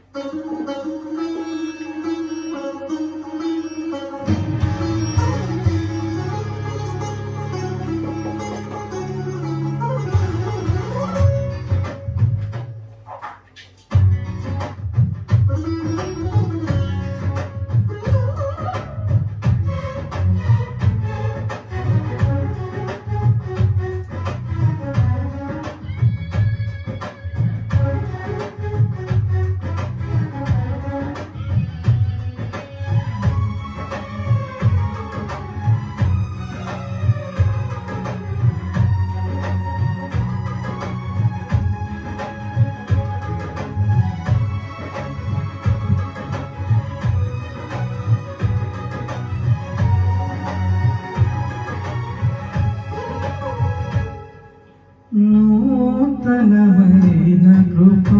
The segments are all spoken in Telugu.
నూతనమైన కృపా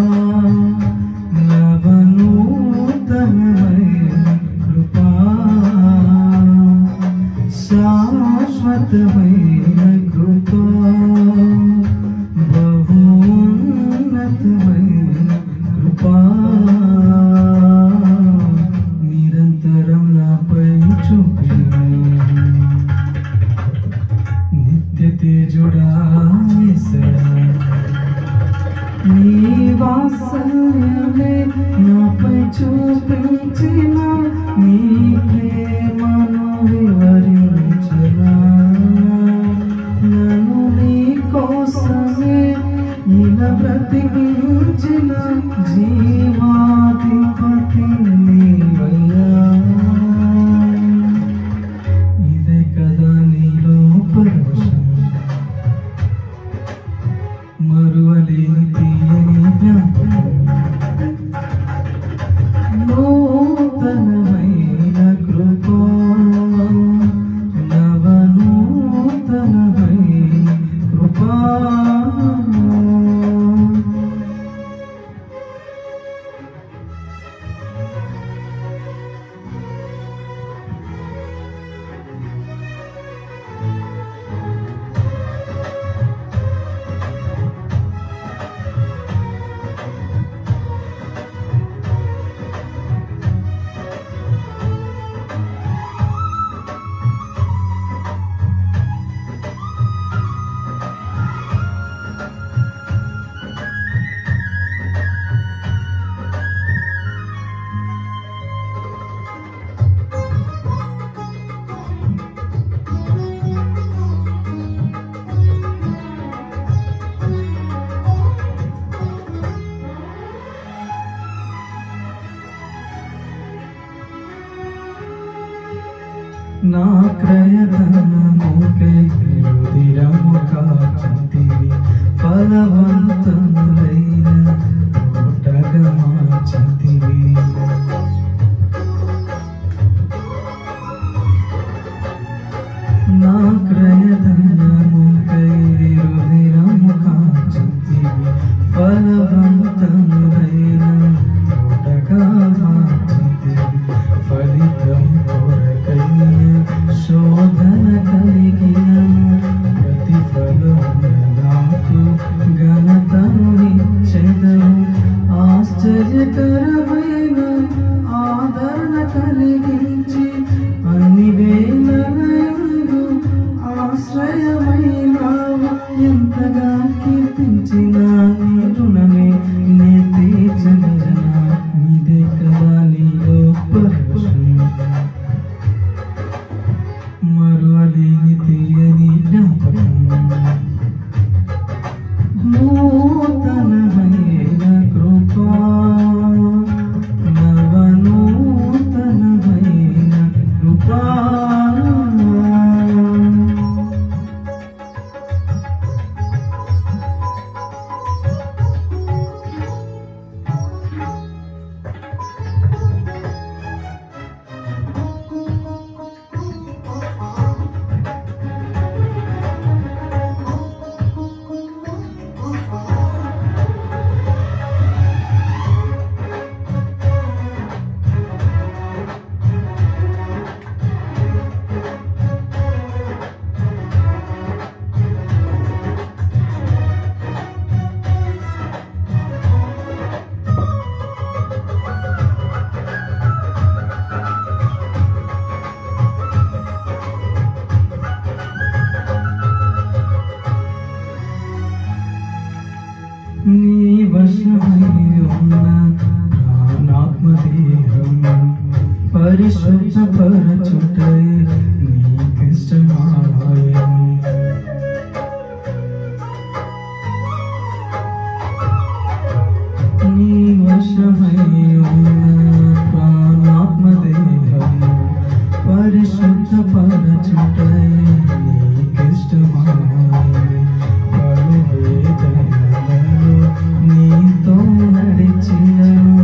నవనూతనమైన కృపా శాశ్వతమైన కృపా బహున్నతమైన కృపా నిరంతరం నాపై చూపి నిత్య తేజుడా నీ వాత్సల్యమే నాపై చూపించిన నీ ప్రేమను వివరించిన నన్ను నీ కోసమే ఇలా బ్రతికించిన జీవాధిపతి నీవయ్యా ఇదే కదా నీలో పరవశం మరువలేని తీయని జ్ఞాపకం నూతనమైన కృపా నవనూతనమైన కృపా నా క్రయధనముకై రుధిరము కాచితివి ఫలవంతములైన తోటగా మార్చితివి నా క్రయధనముకై రుధిరము కాచితివి ఫలవంతములైన తోటగా మార్చితివి ఫలితం శోధన కలిగిన ప్రతిఫలం నాకు ఘనతను ఇచ్చెదవు ఆశ్చర్యకర నీ వశమై ఉన్న ప్రాణాత్మదేహం పరిశుద్ధపరచుటై నీకిష్టమాయను. నీ వశమై ఉన్న ప్రాణాత్మదేహం పరిశుద్ధపరచుటై నీకిష్టమాయను. పలువేదనలలో నీతో నడిచినను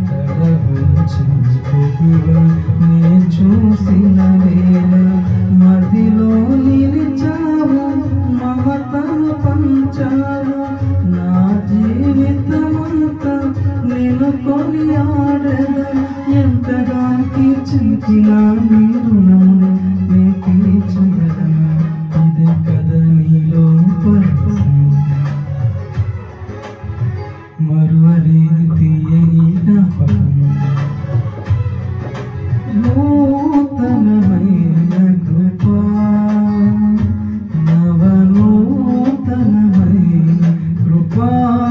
నే చూసిన వేళ మదిలో నిలిచావు, మమతను పంచావు. నా జీవితమంతా నేను కొనియాడెదను. ఎంతగా కీర్చించిన నీ రుణమును నే తీర్చగలను. ఇదే కదా నీలో పరవశం, మరువలేని తీయని జ్ఞాపకం. నూతనమైన కృపా, నవనూతనమైన కృపా.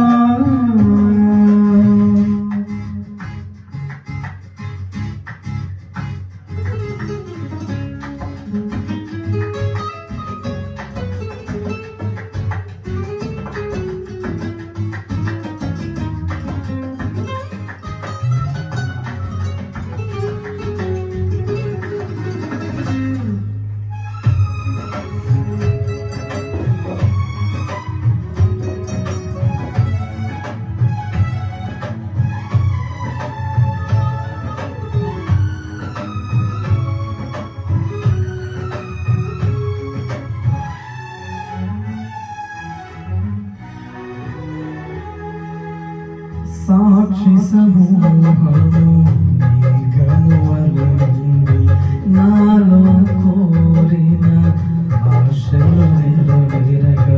సాక్షి సమూహము మేఘము వలె ఉంది, నాలో కోరిన ఆశలు నెరవేరగా.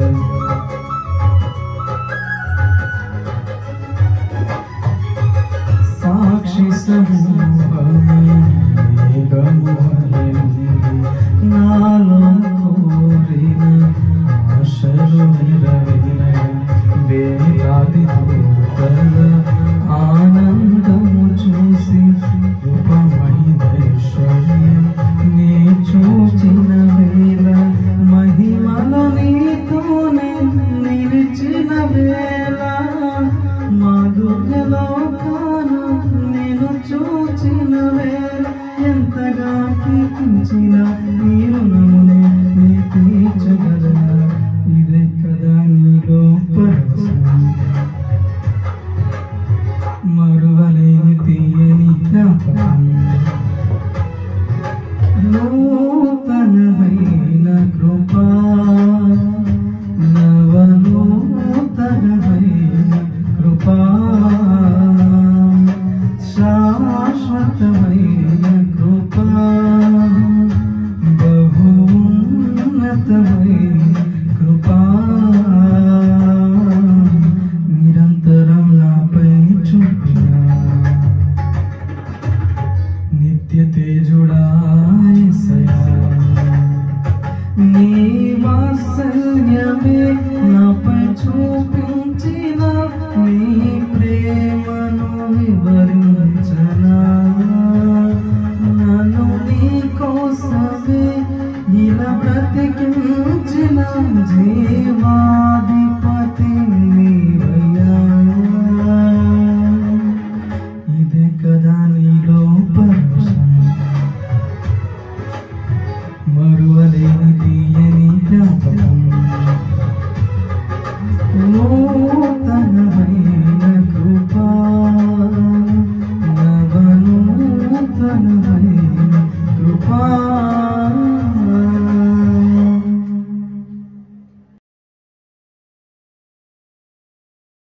సాక్షి సమూహము మేఘము వలె ఉంది, నాలో కోరిన ఆశలు నెరవేరగా. వేలాది ఆనందము చూసి ఉపమహిమైశ్వర్యం నే చూచిన వేళ, మహిమలో నీతోనే నిలిచిన వేళ, మాధుర్యలో కాను నేను చూచిన వేళ, ఎంతగా కీర్తించిన నీ రుణమునే నే తీర్చగలను. ఇదే కదా నీలో పరవశం, మరువలేని తీయని జ్ఞాపకం. నూతనమైన కృపా, నవనూతనమైన కృపా, శాశ్వతమైన కృపా, బహున్నతమైన కృపా. నిరంతరం నాపై చూపిన నిత్య తేజుడా యేసయ్యా, నీ వాత్సల్యమే నాపై చూపించిన, నీ ప్రేమను వివరించనా. నన్ను నీ కోసమే ఇలా బ్రతికించిన జీవాధిపతి నీవయ్యా. ఇదే కదా నీలో పరవశం, మరువలేని